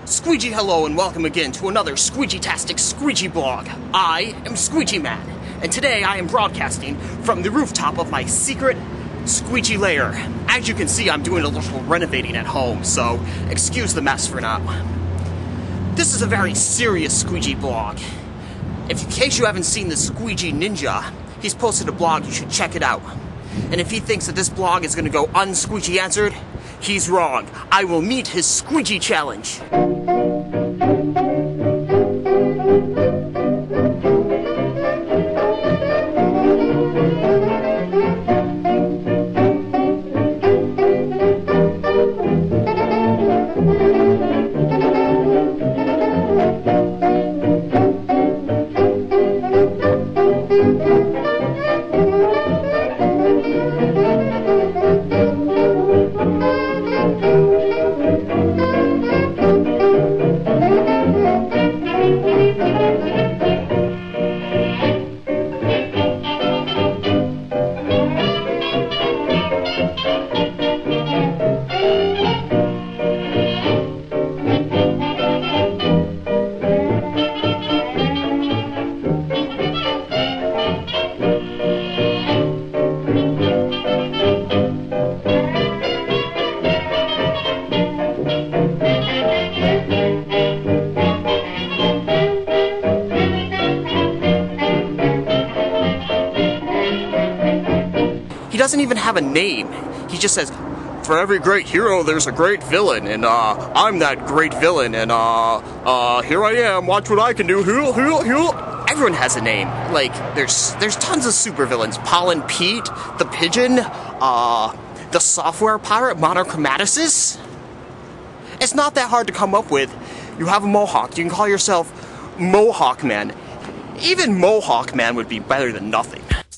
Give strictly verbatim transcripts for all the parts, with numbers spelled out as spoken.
Squeegee hello and welcome again to another Squeegee-tastic Squeegee blog. I am Squeegee Man, and today I am broadcasting from the rooftop of my secret Squeegee lair. As you can see, I'm doing a little renovating at home, so excuse the mess for now. This is a very serious Squeegee blog. If in case you haven't seen the Squeegee Ninja, he's posted a blog, you should check it out. And if he thinks that this blog is going to go un-Squeegee answered, he's wrong. I will meet his Squeegee challenge. He doesn't even have a name. He just says, for every great hero, there's a great villain, and, uh, I'm that great villain, and, uh, uh, here I am, watch what I can do, hoo, hoo, hoo. Everyone has a name. Like, there's, there's tons of supervillains. Pollen Pete, the Pigeon, uh, the Software Pirate, Monochromaticus. It's not that hard to come up with. You have a mohawk, you can call yourself Mohawk Man. Even Mohawk Man would be better than nothing.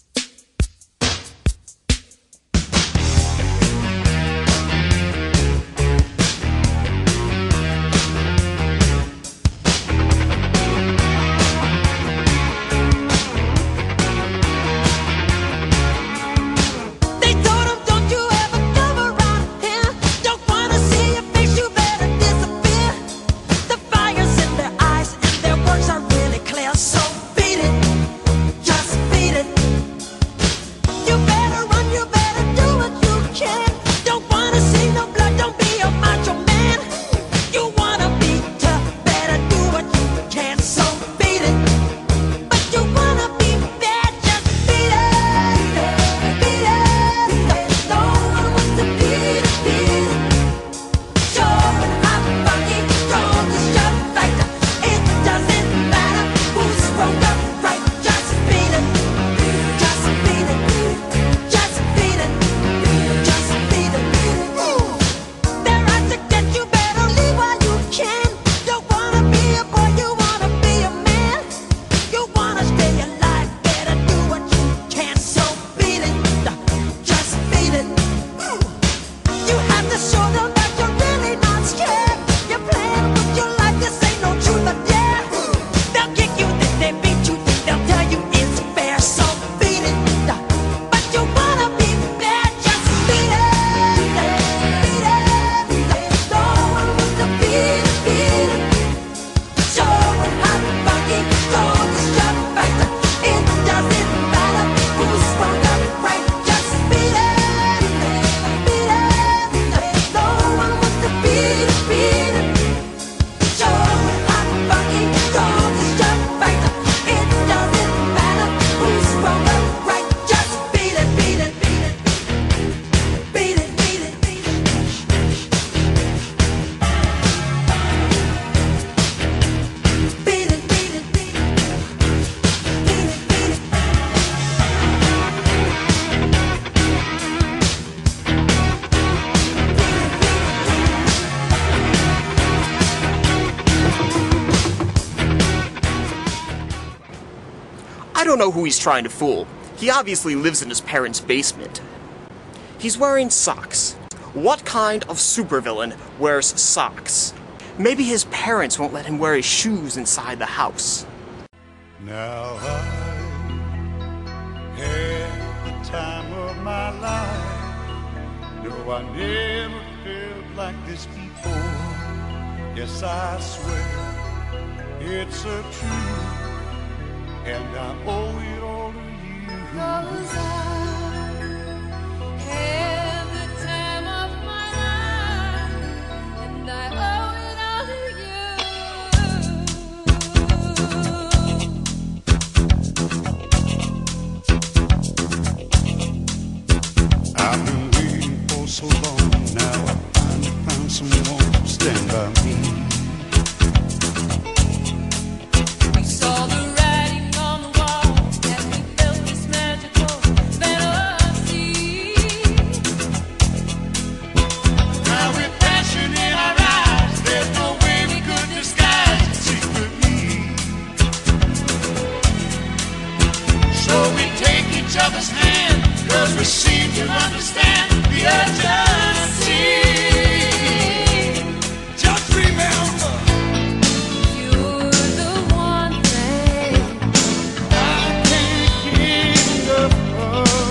I don't know who he's trying to fool. He obviously lives in his parents' basement. He's wearing socks. What kind of supervillain wears socks? Maybe his parents won't let him wear his shoes inside the house. Now I had the time of my life. No, I never felt like this before. Yes, I swear it's a truth, and I owe it all to you. 'Cause I had the time of my life, and I owe it all to you. I've been waiting for so long now. I finally found someone to stand by me. We saw the writing on the wall as we felt this magical fantasy. Now with passion in our eyes, there's no way we could disguise it secretly. So we take each other's hand, 'cause we seem to understand the urgency. Just remember, You're the one thing I can't get enough of.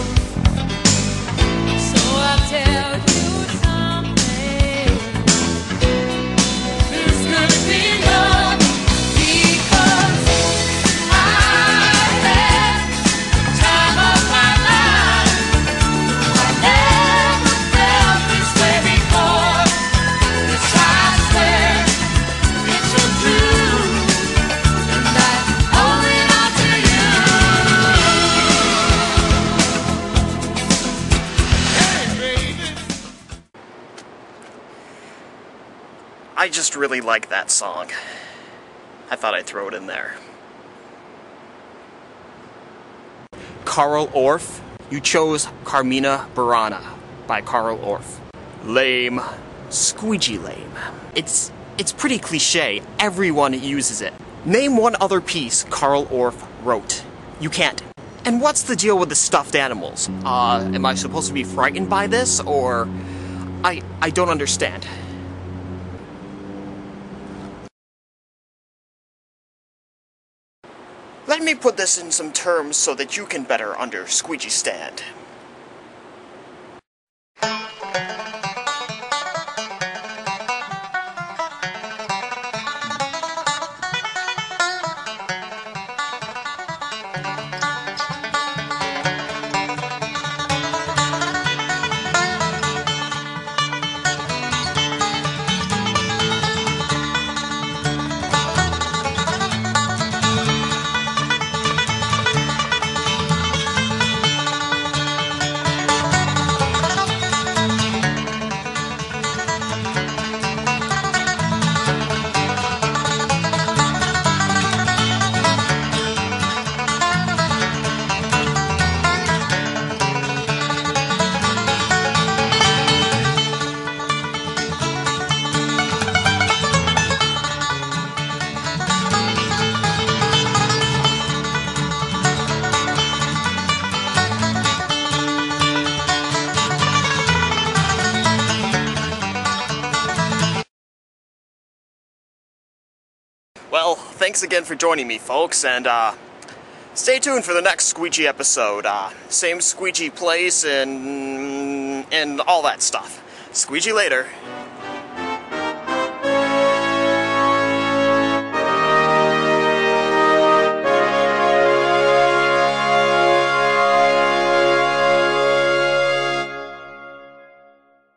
So I'll tell you something. It's gonna be love because I had the time of my life. I never felt this way before. This I swear it's a truth, and I owe it all to you. Hey, baby. I just really like that song. I thought I'd throw it in there. Carl Orff, you chose Carmina Burana by Carl Orff. Lame. Squeegee lame. It's it's pretty cliche. Everyone uses it. Name one other piece Carl Orff wrote. You can't. And what's the deal with the stuffed animals? Uh, am I supposed to be frightened by this, or... I I don't understand. Let me put this in some terms so that you can better under Squeegee stand. Well, thanks again for joining me, folks, and uh, stay tuned for the next Squeegee episode. Uh, same Squeegee place and and all that stuff. Squeegee later.